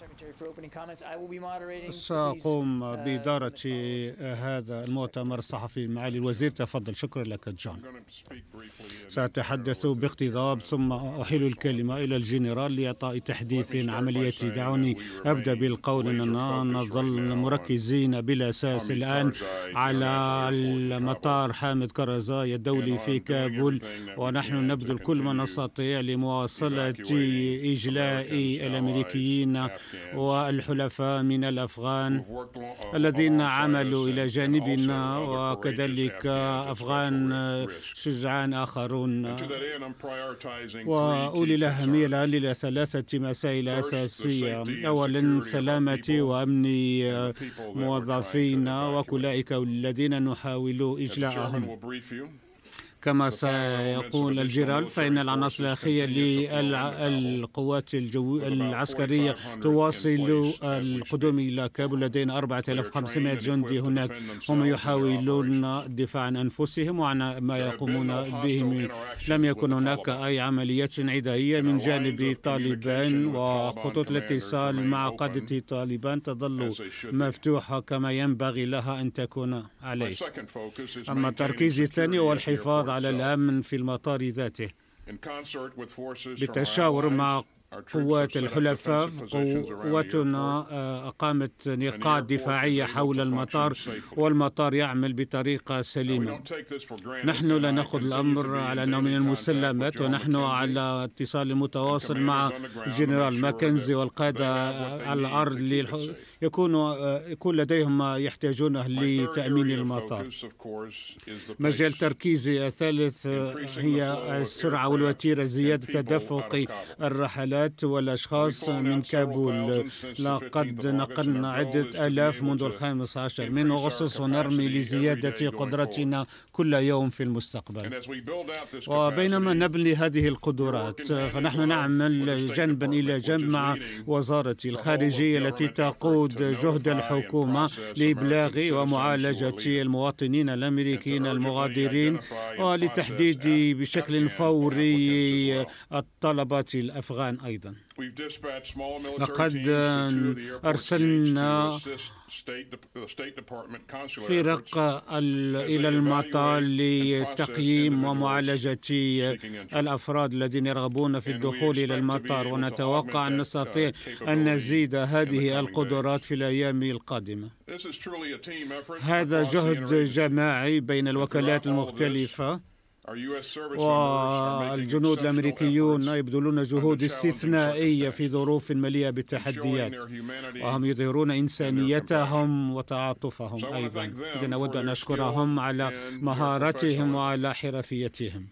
سأقوم بإدارة هذا المؤتمر الصحفي. معالي الوزير تفضل. شكرا لك جون. سأتحدث باقتضاب ثم أحيل الكلمة إلى الجنرال لإعطاء تحديث عملياتي. دعوني أبدأ بالقول أننا نظل مركزين بلا أساس الآن على المطار حامد كرزاي الدولي في كابول، ونحن نبذل كل ما نستطيع لمواصلة إجلاء الأمريكيين والحلفاء من الأفغان الذين عملوا إلى جانبنا، وكذلك أفغان شجعان آخرون. وأولي الأهمية الآن إلى ثلاثة مسائل أساسية. أولا، سلامة وأمن موظفينا وأولئك الذين نحاول إجلاءهم. كما سيقول الجنرال، فإن العناصر الأخيرة للقوات العسكرية تواصل القدوم إلى كابول. لدينا 4500 جندي هناك، هم يحاولون الدفاع عن أنفسهم وعن ما يقومون به. لم يكن هناك أي عمليات عدائية من جانب طالبان، وخطوط الاتصال مع قادة طالبان تظل مفتوحة كما ينبغي لها أن تكون عليه. أما التركيز الثاني هو الحفاظ على الأمن في المطار ذاته بالتشاور مع قوات الحلفاء. قوتنا أقامت نقاط دفاعية حول المطار، والمطار يعمل بطريقة سليمة. نحن لا نأخذ الأمر على أنه من المسلمات، ونحن على اتصال متواصل مع الجنرال ماكنزي والقادة على الأرض يكون لديهم ما يحتاجونه لتأمين المطار. مجال تركيزي الثالث هي السرعة والوتيرة، زيادة تدفق الرحلات والأشخاص من كابول. لقد نقلنا عدة آلاف منذ 15 من أغسطس، ونرمي لزيادة قدرتنا كل يوم في المستقبل. وبينما نبني هذه القدرات، فنحن نعمل جنبا إلى جنب مع وزارة الخارجية التي تقود جهد الحكومة لإبلاغ ومعالجة المواطنين الأمريكيين المغادرين، ولتحديد بشكل فوري الطلبات الأفغان. أيضا لقد أرسلنا فرق إلى المطار لتقييم ومعالجة الأفراد الذين يرغبون في الدخول إلى المطار، ونتوقع أن نستطيع أن نزيد هذه القدرات في الأيام القادمة. هذا جهد جماعي بين الوكالات المختلفة، والجنود الأمريكيون يبذلون جهود استثنائية في ظروف مليئة بالتحديات، وهم يظهرون إنسانيتهم وتعاطفهم. أيضا نود أن نشكرهم على مهارتهم وعلى حرفيتهم.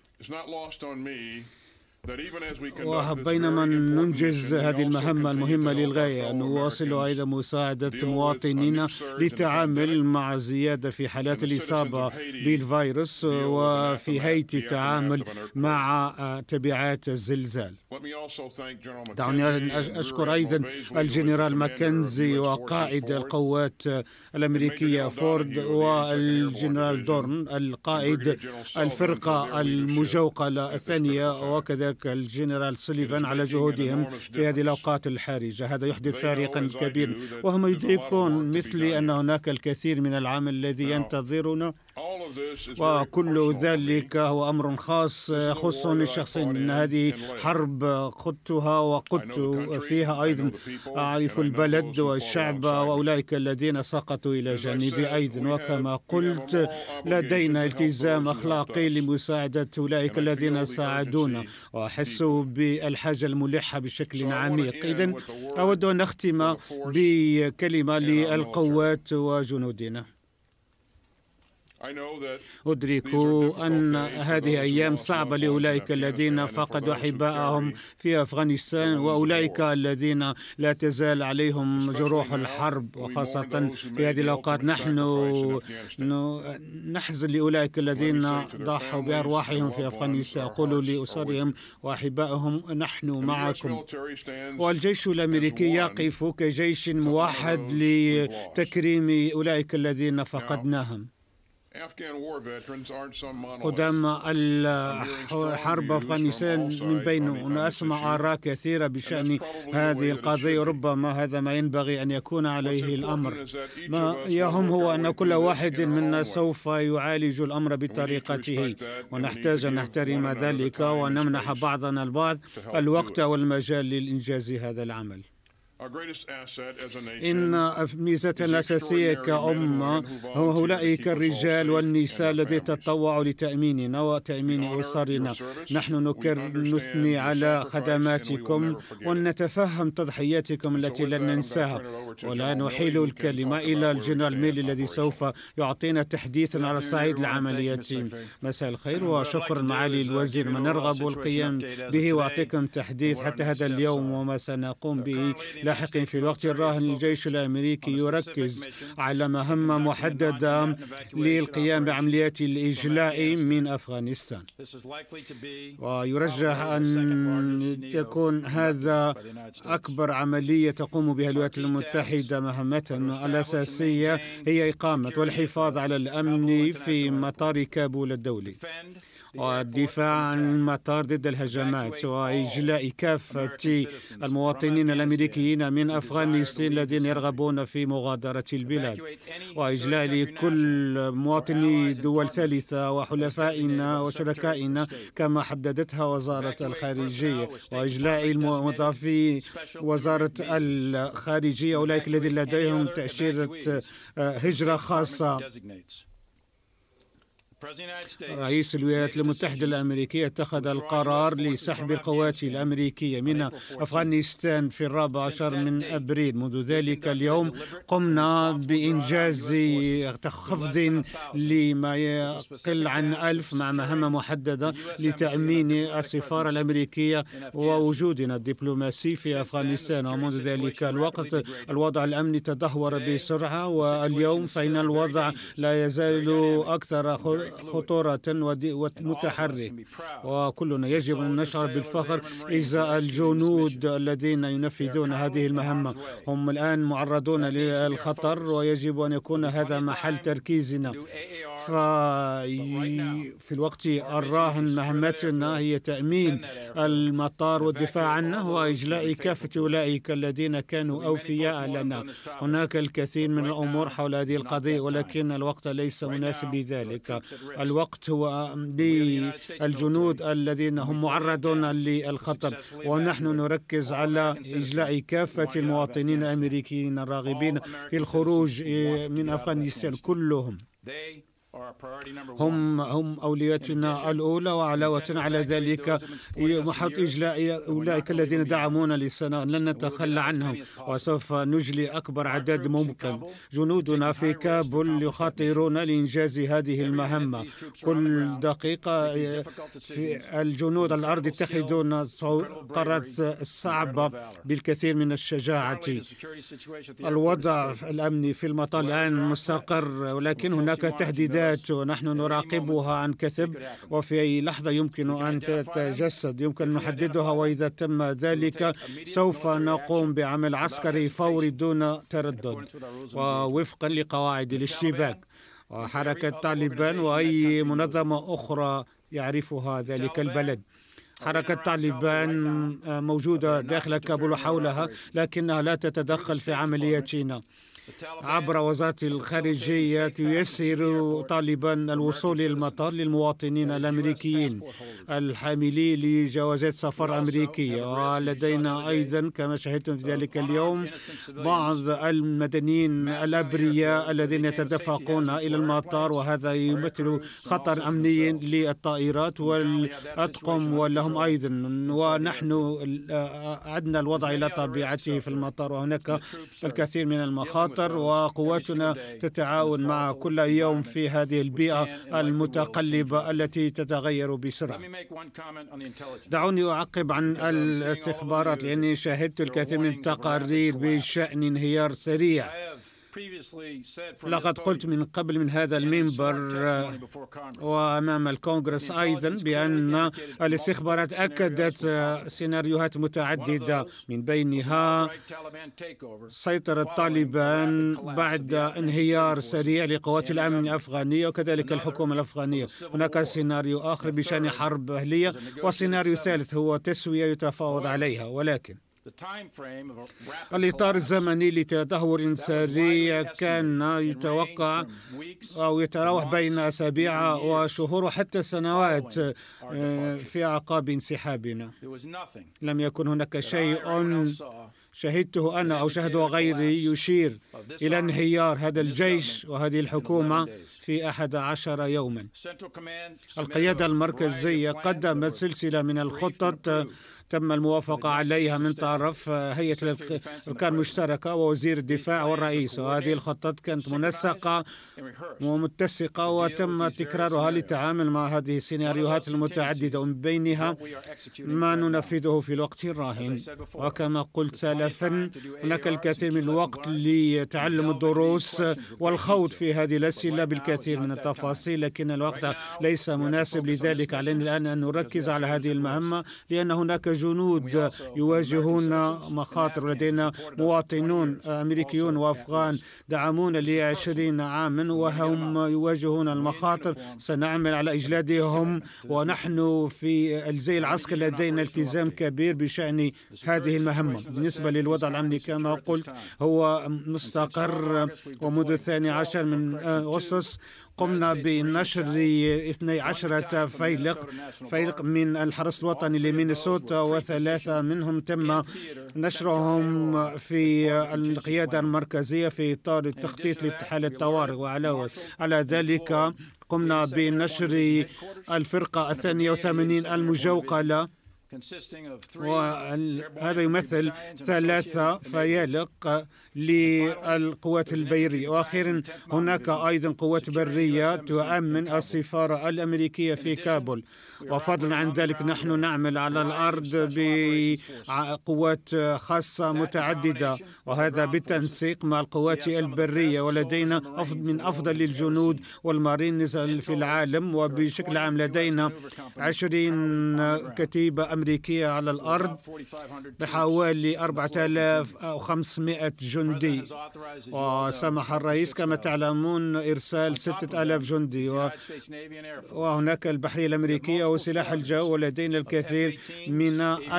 وبينما ننجز هذه المهمة المهمة للغاية، نواصل أيضا مساعدة مواطنينا للتعامل مع زيادة في حالات الإصابة بالفيروس، وفي هيئة التعامل مع تبعات الزلزال. دعوني أشكر أيضا الجنرال ماكنزي وقائد القوات الأمريكية فورد، والجنرال دورن القائد الفرقة المجوقلة الثانية، وكذلك الجنرال سوليفان على جهودهم في هذه الأوقات الحرجة. هذا يحدث فارقا كبيرا، وهم يدركون مثلي أن هناك الكثير من العمل الذي ينتظرنا، وكل ذلك هو أمر خاص يخصني شخصيا. إن هذه حرب خضتها وقدت فيها أيضا. أعرف البلد والشعب وأولئك الذين سقطوا إلى جانبي أيضا، وكما قلت لدينا التزام أخلاقي لمساعدة أولئك الذين ساعدونا، وأحس بالحاجة الملحة بشكل عميق. إذن أود أن أختم بكلمة للقوات وجنودنا. أدرك أن هذه أيام صعبة لأولئك الذين فقدوا أحبائهم في أفغانستان، وأولئك الذين لا تزال عليهم جروح الحرب، وخاصة في هذه الأوقات نحن نحزن لأولئك الذين ضحوا بأرواحهم في أفغانستان. أقول لأسرهم وأحبائهم نحن معكم، والجيش الأمريكي يقف كجيش موحد لتكريم أولئك الذين فقدناهم. قدام الحرب أفغانستان من بينهم. أسمع آراء كثيرة بشأن هذه القضية، وربما هذا ما ينبغي أن يكون عليه الأمر. ما يهم هو أن كل واحد منا سوف يعالج الأمر بطريقته، ونحتاج أن نحترم ذلك ونمنح بعضنا البعض الوقت والمجال لإنجاز هذا العمل. إن ميزتنا الأساسية كأمة هو أولئك الرجال والنساء الذين تطوعوا لتأميننا وتأمين أسرنا. نحن نثني على خدماتكم ونتفهم تضحياتكم التي لن ننساها. والآن أحيل الكلمة إلى الجنرال ميلي الذي سوف يعطينا تحديثا على الصعيد العملياتي. مساء الخير وشكرا معالي الوزير. ما نرغب القيام به وأعطيكم تحديث حتى هذا اليوم وما سنقوم به لاحقا. في الوقت الراهن الجيش الأمريكي يركز على مهمة محددة للقيام بعمليات الإجلاء من أفغانستان، ويرجح أن تكون هذا أكبر عملية تقوم بها الولايات المتحدة. مهمتها الأساسية هي إقامة والحفاظ على الأمن في مطار كابول الدولي، والدفاع عن المطار ضد الهجمات، وإجلاء كافة المواطنين الأمريكيين من أفغانستان الذين يرغبون في مغادرة البلاد، وإجلاء لكل مواطني دول ثالثة وحلفائنا وشركائنا كما حددتها وزارة الخارجية، وإجلاء موظفي وزارة الخارجية أولئك الذين لديهم تأشيرة هجرة خاصة. رئيس الولايات المتحدة الأمريكية اتخذ القرار لسحب القوات الأمريكية من أفغانستان في 14 من أبريل. منذ ذلك اليوم قمنا بإنجاز خفض لما يقل عن 1000 مع مهمة محددة لتأمين السفارة الأمريكية ووجودنا الدبلوماسي في أفغانستان. ومنذ ذلك الوقت الوضع الأمني تدهور بسرعة، واليوم فإن الوضع لا يزال أكثر خطورة ومتحرك، وكلنا يجب أن نشعر بالفخر إزاء الجنود الذين ينفذون هذه المهمة. هم الآن معرضون للخطر ويجب أن يكون هذا محل تركيزنا. في الوقت الراهن مهمتنا هي تأمين المطار والدفاع عنه وإجلاء كافة أولئك الذين كانوا أوفياء لنا. هناك الكثير من الأمور حول هذه القضية، ولكن الوقت ليس مناسب لذلك. الوقت هو للجنود الذين هم معرضون للخطر، ونحن نركز على إجلاء كافة المواطنين الأمريكيين الراغبين في الخروج من أفغانستان. كلهم هم أولويتنا الأولى، وعلاوة على ذلك محط إجلاء أولئك الذين دعمونا لسنة لن نتخلى عنهم، وسوف نجلي أكبر عدد ممكن. جنودنا في كابول يخاطرون لإنجاز هذه المهمة. كل دقيقة في الجنود على الأرض يتخذون قرارات صعبة بالكثير من الشجاعة. الوضع الأمني في المطار الآن مستقر، ولكن هناك تهديدات ونحن نراقبها عن كثب، وفي أي لحظة يمكن أن تتجسد، يمكن أن نحددها، وإذا تم ذلك سوف نقوم بعمل عسكري فوري دون تردد ووفقا لقواعد الاشتباك. وحركة طالبان وأي منظمة أخرى يعرفها ذلك البلد. حركة طالبان موجودة داخل كابول وحولها، لكنها لا تتدخل في عملياتنا. عبر وزارة الخارجية تيسر طالبان الوصول إلى المطار للمواطنين الأمريكيين الحاملين لجوازات سفر أمريكية. ولدينا أيضا كما شاهدتم في ذلك اليوم بعض المدنيين الأبرياء الذين يتدفقون إلى المطار، وهذا يمثل خطر أمني للطائرات والأطقم ولهم أيضا. ونحن عدنا الوضع إلى طبيعته في المطار، وهناك الكثير من المخاطر، وقواتنا تتعاون مع كل يوم في هذه البيئة المتقلبة التي تتغير بسرعة. دعوني أعقب عن الاستخبارات، لأني شاهدت الكثير من التقارير بشأن انهيار سريع لقد قلت من قبل من هذا المنبر وأمام الكونغرس أيضا بأن الاستخبارات أكدت سيناريوهات متعددة، من بينها سيطرة طالبان بعد انهيار سريع لقوات الأمن الأفغانية وكذلك الحكومة الأفغانية. هناك سيناريو آخر بشأن حرب أهلية، وسيناريو ثالث هو تسوية يتفاوض عليها. ولكن الإطار الزمني لتدهور سريع كان يتوقع أو يتراوح بين أسابيع وشهور وحتى سنوات في أعقاب انسحابنا. لم يكن هناك شيء شهدته أنا أو شهده غيري يشير إلى انهيار هذا الجيش وهذه الحكومة في 11 يوما. القيادة المركزية قدمت سلسلة من الخطط تم الموافقة عليها من طرف هيئة الأركان المشتركة ووزير الدفاع والرئيس، وهذه الخطط كانت منسقة ومتسقة وتم تكرارها للتعامل مع هذه السيناريوهات المتعددة، ومن بينها ما ننفذه في الوقت الراهن. وكما قلت سلفا هناك الكثير من الوقت لتعلم الدروس والخوض في هذه الأسئلة بالكثير من التفاصيل، لكن الوقت ليس مناسب. لذلك علينا الآن أن نركز على هذه المهمة، لأن هناك جنود يواجهون مخاطر، ولدينا مواطنون أمريكيون وأفغان دعمونا ل20 عاما وهم يواجهون المخاطر. سنعمل على إجلادهم، ونحن في الزي العسكري لدينا التزام كبير بشأن هذه المهمة. بالنسبة للوضع الأمني كما قلت هو مستقر، ومنذ 12 من أغسطس قمنا بنشر 12 فيلق من الحرس الوطني لمينيسوتا، و3 منهم تم نشرهم في القيادة المركزية في إطار التخطيط لحالة الطوارئ. وعلى ذلك قمنا بنشر الفرقة 82 المجوقلة، وهذا يمثل 3 فيالق للقوات البرية. وأخيرا هناك أيضا قوات برية تؤمن السفارة الأمريكية في كابول. وفضلا عن ذلك نحن نعمل على الأرض بقوات خاصة متعددة، وهذا بالتنسيق مع القوات البرية. ولدينا من أفضل الجنود والمارينز في العالم، وبشكل عام لدينا 20 كتيبة أمريكية على الأرض بحوالي 4500 جندي. وسمح الرئيس كما تعلمون إرسال 6000 جندي، وهناك البحرية الأمريكية وسلاح الجو، ولدينا الكثير من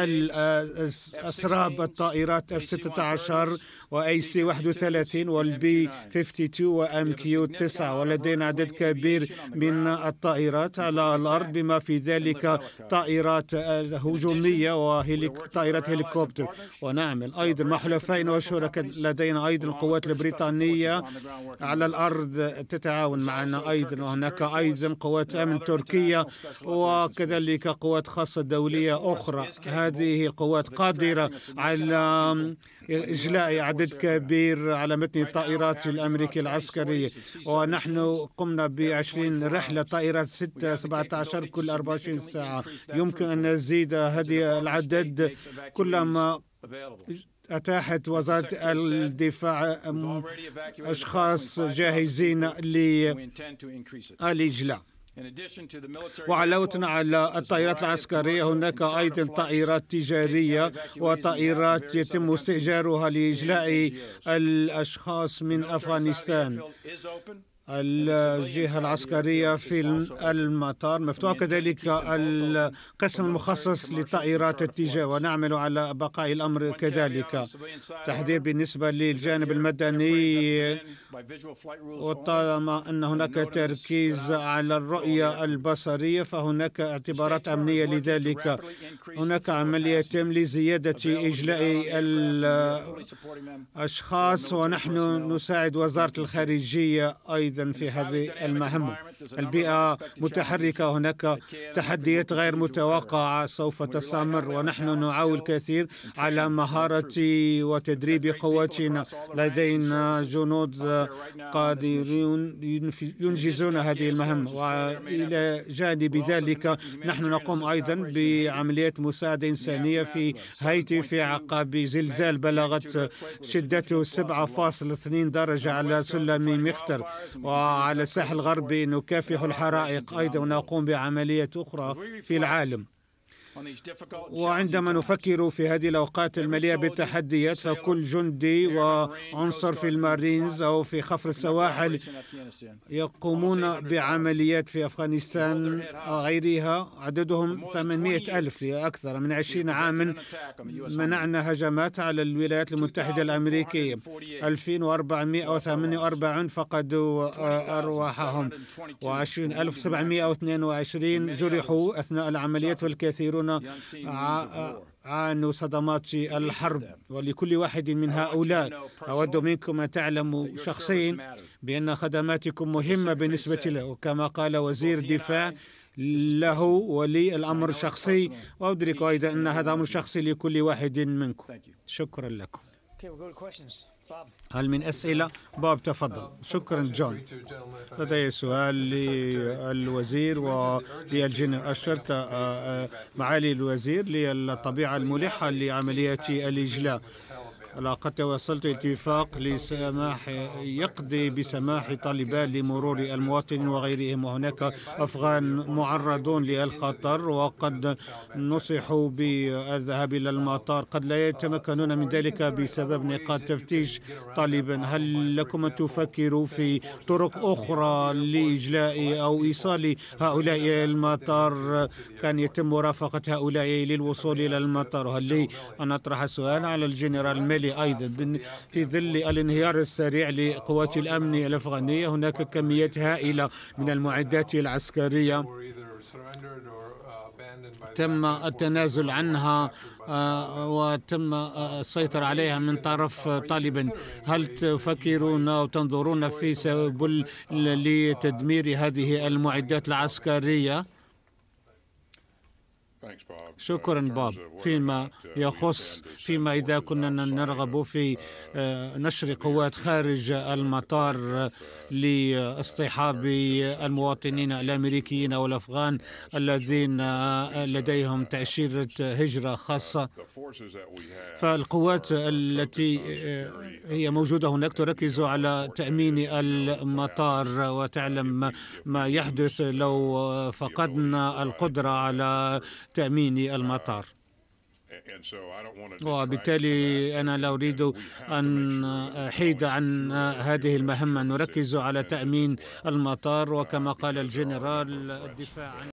أسراب الطائرات F-16 وAC-31 والبي 52 وMQ-9، ولدينا عدد كبير من الطائرات على الأرض بما في ذلك طائرات هجومية وطائرات هليكوبتر. ونعمل أيضا مع حلفائنا وشركاء، لدينا أيضا القوات البريطانية على الأرض تتعاون معنا أيضا، وهناك أيضا قوات أمن تركية وكذلك قوات خاصة دولية أخرى. هذه القوات قادرة على إجلاء عدد كبير على متن الطائرات الأمريكية العسكرية، ونحن قمنا ب20 رحلة طائرات 17 كل 24 ساعة. يمكن أن نزيد هذه العدد كلما أتاحت وزارة الدفاع أشخاص جاهزين للإجلاء. وعلاوة على الطائرات العسكرية هناك أيضا طائرات تجارية وطائرات يتم استئجارها لإجلاء الأشخاص من أفغانستان. الجهة العسكرية في المطار مفتوحة، كذلك القسم المخصص لطائرات التجارة، ونعمل على بقاء الأمر كذلك. تحذير بالنسبة للجانب المدني، وطالما أن هناك تركيز على الرؤية البصرية فهناك اعتبارات أمنية، لذلك هناك عملية تم لزيادة إجلاء الأشخاص، ونحن نساعد وزارة الخارجية أيضا أيضا في هذه المهمة. البيئة متحركة، هناك تحديات غير متوقعة سوف تستمر، ونحن نعول كثير على مهارة وتدريب قواتنا. لدينا جنود قادرون ينجزون هذه المهمة، وإلى جانب ذلك نحن نقوم أيضا بعمليات مساعدة إنسانية في هايتي في عقب زلزال بلغت شدته 7.2 درجة على سلم مختر، وعلى الساحل الغربي نكافح الحرائق أيضا ونقوم بعمليات أخرى في العالم. وعندما نفكر في هذه الأوقات المليئة بالتحديات، فكل جندي وعنصر في المارينز أو في خفر السواحل يقومون بعمليات في أفغانستان وغيرها، عددهم 800 ألف لأكثر من 20 عاما. منعنا هجمات على الولايات المتحدة الأمريكية، 2448 فقدوا أرواحهم، و20722 جرحوا أثناء العمليات، والكثيرون عانوا صدمات الحرب. ولكل واحد من هؤلاء أود منكم أن تعلموا شخصيا بأن خدماتكم مهمة بالنسبة له، وكما قال وزير الدفاع له ولي الأمر شخصي، وأدرك أيضا أن هذا أمر شخصي لكل واحد منكم. شكرا لكم. هل من أسئلة؟ باب تفضل. شكرا جون. لدي سؤال للوزير وللجنرال. أشرت معالي الوزير للطبيعة الملحة لعمليات الإجلاء. لقد وصلت اتفاق لسماح يقضي بسماح طالبان لمرور المواطنين وغيرهم، وهناك أفغان معرضون للخطر وقد نصحوا بالذهاب إلى المطار، قد لا يتمكنون من ذلك بسبب نقاط تفتيش طالبان. هل لكم أن تفكروا في طرق أخرى لإجلاء أو إيصال هؤلاء إلى المطار؟ كان يتم مرافقة هؤلاء للوصول إلى المطار. هل لي أن أطرح سؤال على الجنرال ميلي أيضا؟ في ظل الانهيار السريع لقوات الأمن الأفغانية، هناك كميات هائلة من المعدات العسكرية تم التنازل عنها وتم السيطرة عليها من طرف طالبان. هل تفكرون أو تنظرون في سبل لتدمير هذه المعدات العسكرية؟ شكرا باب. فيما إذا كنا نرغب في نشر قوات خارج المطار لاصطحاب المواطنين الأمريكيين أو الأفغان الذين لديهم تأشيرة هجرة خاصة، فالقوات التي هي موجودة هناك تركز على تأمين المطار، وتعلم ما يحدث لو فقدنا القدرة على تأمين المطار. وبالتالي أنا لا أريد أن أحيد عن هذه المهمة، نركز على تأمين المطار، وكما قال الجنرال الدفاع عن